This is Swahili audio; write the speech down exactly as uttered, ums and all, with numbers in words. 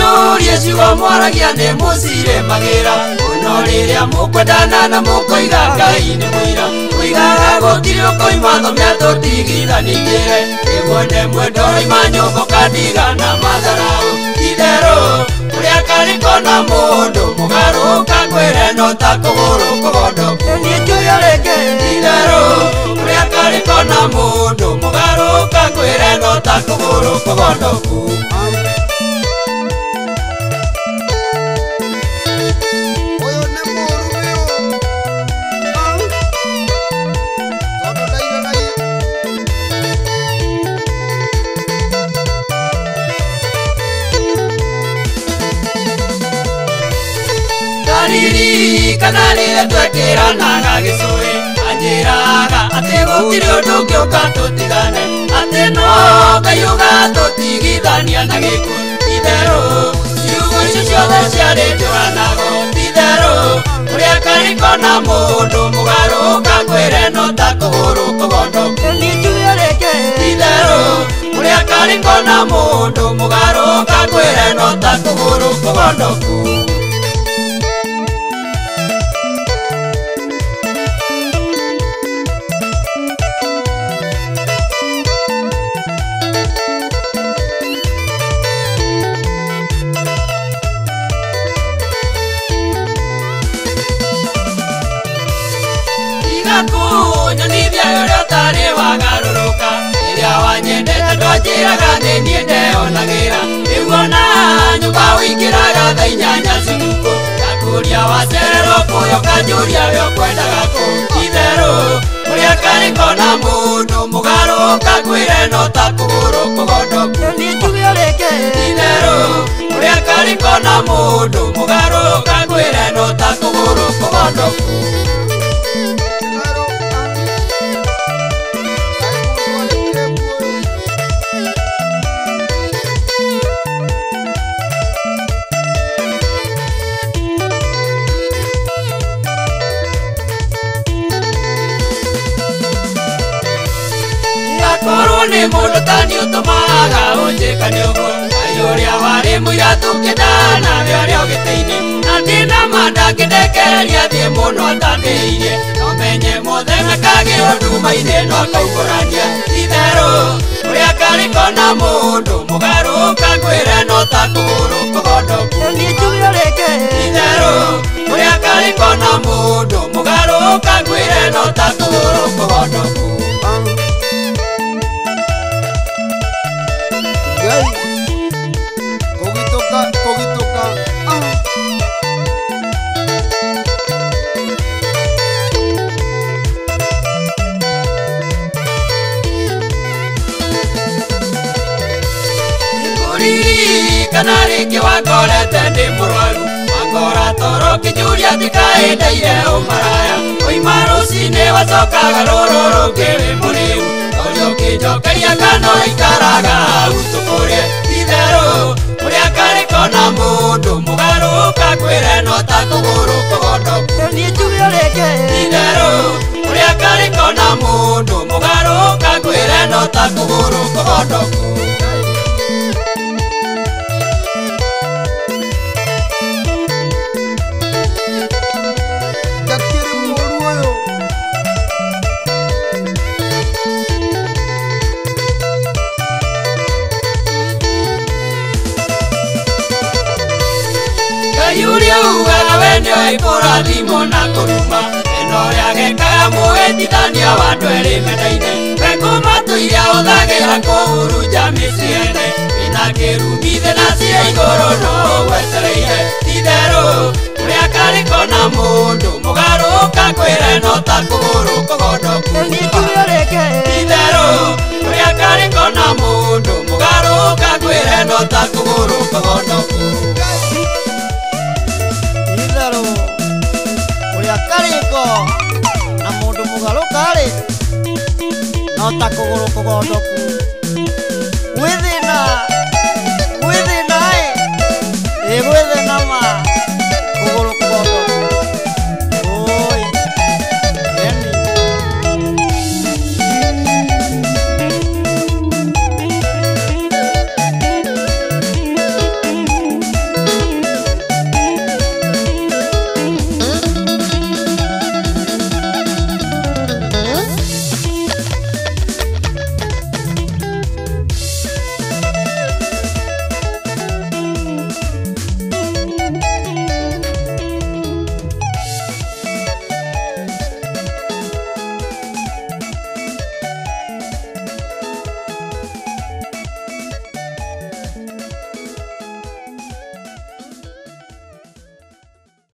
Muturie ciugo mwaragia nĩ mũcirĩmagĩra. No rĩrĩa mũkwendana na mũkoiga Ngai nĩ mũira. Mũigaga gũtirĩ ũkoima thomia tũtigithanĩtie. Ĩmwende mwendo roima nyũmba ũkandigana matharaũ. Itherũ ũrĩa karĩko na mũndũ mũgarũ kakwĩre no ta kũgũrũ kũgondoku. Niĩ njũĩ rĩngĩ itherũ ũrĩa karĩko na mũndũ mũgarũ kakwĩre no ta kũgũrũ kũgondoku. Kana rĩrĩa twekĩranaga gĩcũrĩ anjĩraga atĩ gũtirĩ ũndũ ũngĩũka tũtigane, atĩ no Ngai ũgatũtigithania na gĩkuũ. Itherũ ciugo icio ciothe ciarĩ njũranago. Itherũ ũrĩa karĩko na mũndũ mũgarũ kakwĩre no ta kũgũrũ kũgondoku. Itherũ ũrĩa karĩko na mũndũ mũgarũ kakwĩre no ta kũgũrũ kũgondoku. Nyonithia ũrĩa ũtarĩ wagarũrũka. Rĩrĩa wanyendete ndwanjĩraga nĩ niĩ ndeyonagĩra. Rĩu ona nyũmba ũingĩraga thaa inyanya citukũ. Ngakũria wacererwo kũrĩa ũkanjũria we ũkwendaga kũ. Itherũ ũrĩa karĩko na mũndũ mũgarũ kakwĩre no ta kũgũrũ kũgondoku. Itherũ ũrĩa karĩko na mũndũ mũgarũ kakwĩre no ta kũgũrũ kũgondoku. Korwo nĩ mũndũ ta nĩ ũtũmaga ũnjĩkane ũguo. Ngai ũrĩa warĩ mũira tũkĩendana we arĩ o gĩtĩ-inĩ. Na ndĩna ma ndangĩndekereria thiĩ mũno atandĩirie. No menye mothe mekage ũnduma-inĩ no akaugũrania. Itherũ ũrĩa karĩko na mũndũ mũgarũ kakwĩre no ta kũgũrũ kũgondoku. Itherũ ũrĩa karĩko na mũndũ mũgarũ kakwĩre no ta kũgũrũ kũgondoku. Kogitoka, kogitoka, ah. Nĩkũririkana rĩngĩ wangorete ndĩ mũrwaru. Wangora toro kĩnjũria ndikaendeire ũmaraya. Oima rũcinĩ wacokaga rũrũ rũngĩ wĩ mũrĩu. Ũrĩa ũkĩnjokeria kana ũikaraga hau tũkũrĩe. Itherũ ũrĩa karĩko na mũndũ mũgarũ kakwĩre no ta kũgũrũ kũgondoku. Itherũ ũrĩa karĩko na mũndũ mũgarũ kakwĩre no ta kũgũrũ kũgondoku. Ngai ũrĩa ugaga we nĩoĩ kũrathimwo na kũruma. Ĩno ũrĩa gekaga mũhĩtithania wa andũ erĩ mendaine. We kũmatũire ũthagĩra kũhuruja mĩciĩ ene. Wĩna kĩrumi thĩ na cia igũrũ no wetereire. Itherũ ũrĩa karĩko na mũndũ mũgarũ kakwĩre no ta kũgũrũ kũgondoku. Itherũ ũrĩa karĩko na mũndũ mũgarũ kakwĩre no ta kũgũrũ kũgondoku. Itherũ ũrĩa karĩko na mũndũ mũgarũ karĩ no ta kũgũrũ kũgondoku. Gwĩ thĩna, gwĩ thĩna ĩ, ĩ gwĩ